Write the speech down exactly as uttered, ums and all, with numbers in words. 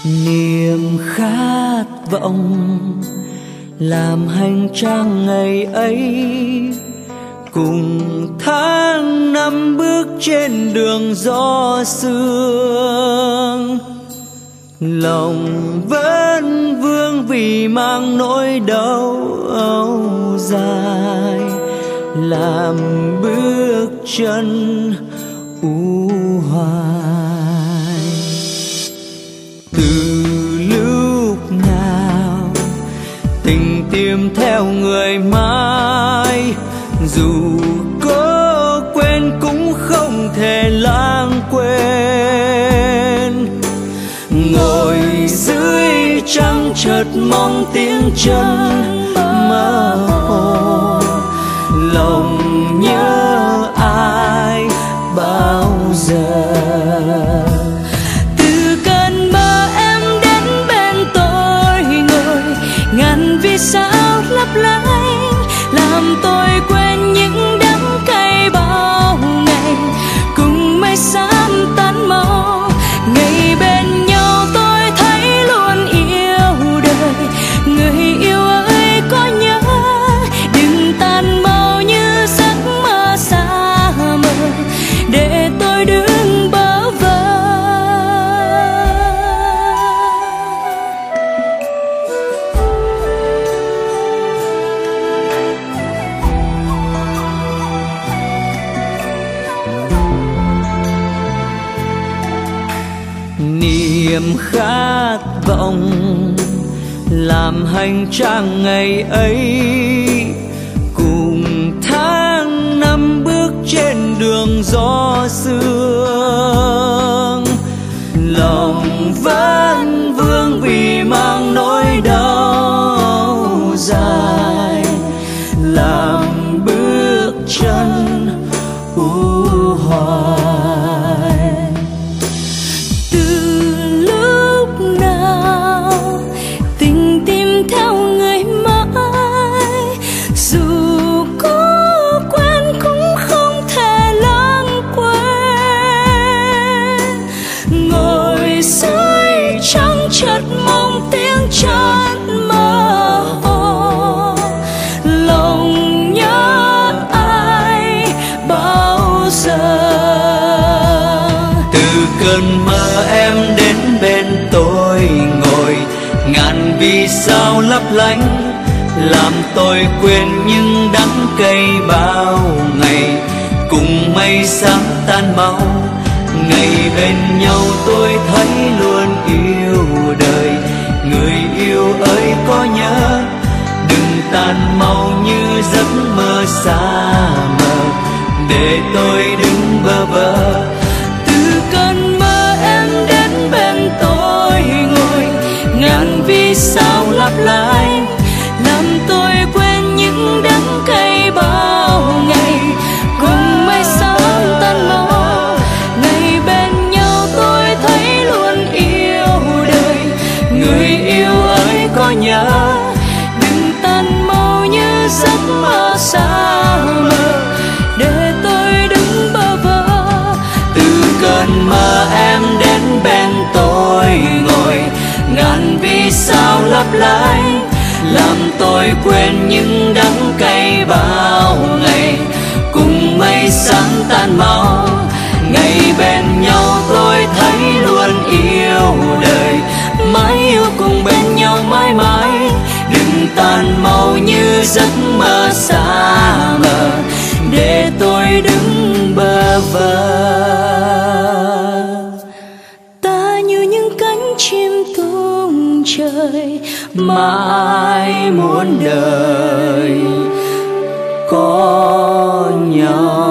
niềm khát vọng làm hành trang ngày ấy, cùng tháng năm bước trên đường gió sương. Lòng vẫn vương vì mang nỗi đau âu dài, làm bước chân u hoài. Từ lúc nào tình tìm theo người mãi, dù có quên cũng không thể lãng quên. Ngồi dưới trăng chợt mong tiếng chân mơ hồ, lòng nhớ ai bao giờ. Từ cơn mơ em đến bên tôi ngồi, ngàn vì sao lấp lánh làm tôi quên những đắng cay bao ngày. Cùng mây xám tan màu, ngày bên nhau tôi thấy luôn yêu đời. Người yêu ơi có nhớ, đừng tan mau như giấc mơ xa mờ, để tôi đứng bơ vơ. Niềm khát vọng làm hành trang ngày ấy, cùng tháng năm bước trên đường gió sương. Lòng vẫn vương vì mang nỗi đau dài, làm bước chân u hoài. Theo người mãi, dù có quen cũng không thể lãng quên. Ngồi dưới trăng chợt mong tiếng chân mơ hồ, lòng nhớ ai bao giờ. Từ cơn mơ em đến bên tôi ngồi, ngàn vì sao lấp lánh làm tôi quên những đắng cay bao ngày. Cùng mây sáng tan mau, ngày bên nhau tôi thấy luôn yêu đời. Người yêu ơi có nhớ, đừng tan mau như giấc mơ xa mờ, để tôi đứng bơ vơ. Từ cơn mơ em đến bên tôi ngồi, ngàn vì sao lấp lánh làm tôi quên những đắng cay bao ngày. Cùng mây sáng tan màu, ngày bên nhau tôi thấy luôn yêu đời. Người yêu ơi có nhớ, đừng tan mau như giấc mơ xa mờ, để tôi đứng bơ vơ. Từ cơn mơ em đến bên tôi ngồi, ngàn vì sao lấp lánh làm tôi quên những đắng cay bao ngày. Cùng mây sáng tan mau, ngày bên nhau tôi thấy luôn yêu đời. Mãi yêu cùng bên nhau mãi mãi, đừng tan mau như giấc mơ xa mờ, để tôi đứng bơ vơ. Ta như những cánh chim tung trời, mãi muôn đời có nhau.